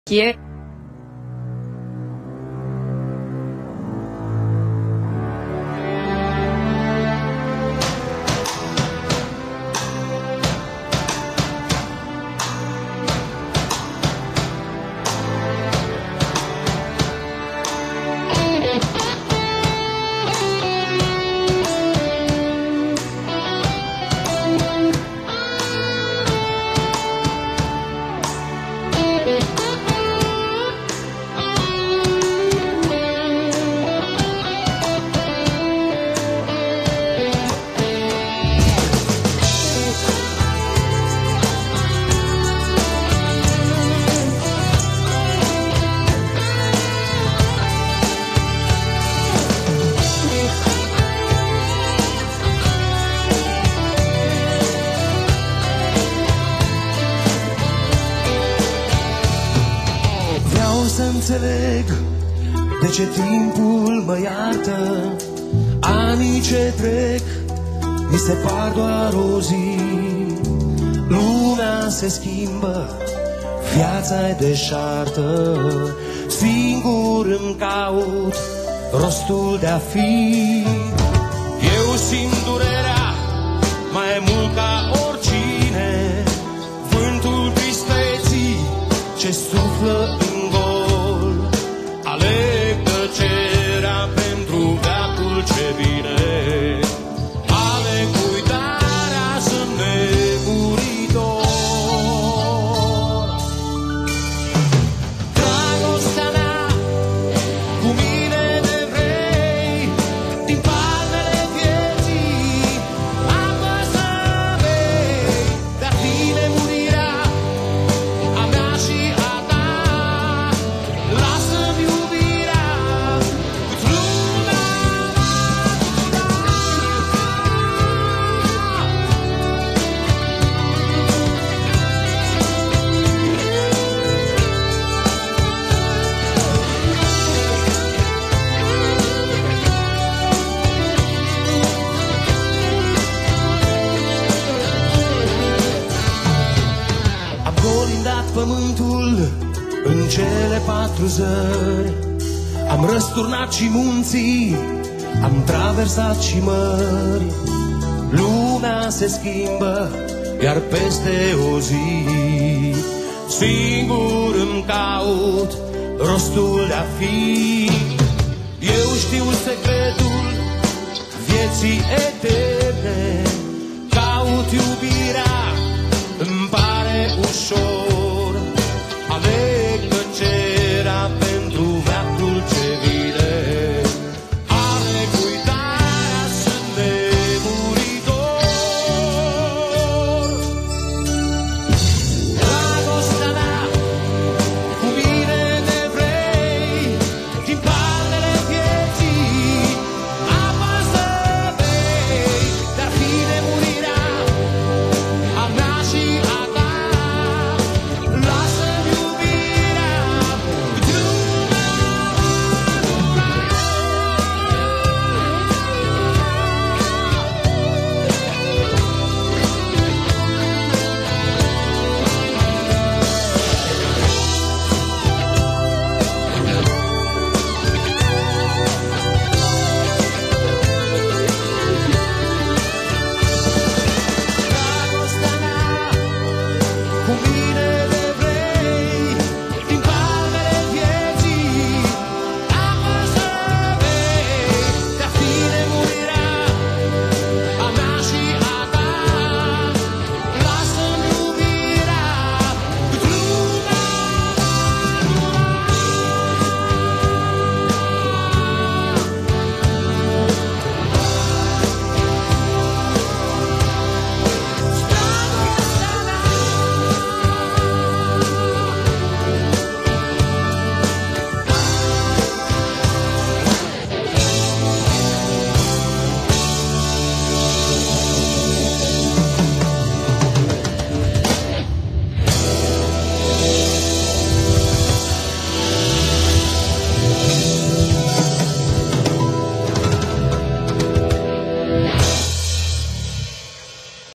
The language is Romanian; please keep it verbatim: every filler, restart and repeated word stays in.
Yeah. Să înțeleg de ce timpul mă iartă. Anii ce trec mi se par doar o zi. Lumea se schimbă, viața-i deșartă. Singur îmi caut rostul de-a fi. Eu simt durerea mai mult ca oricine, vântul tristeții ce suflă în gol. Aleg tăcerea pentru veacul ce vine, aleg uitarea, sunt nemuritor. Dragostea mea, cu mine ne vrei, din palmele vieții apă să bei. Dar tine murirea, a mea și a ta, lasă-mi iubirea, cât lumea va dura. Am colindat pământul în cele patru zări, am răsturnat și munții, am traversat și mări. Lumea se schimbă, iar peste o zi singur îmi caut rostul de-a fi. Eu știu secretul vieții eterne, caut iubirea, îmi pare ușor.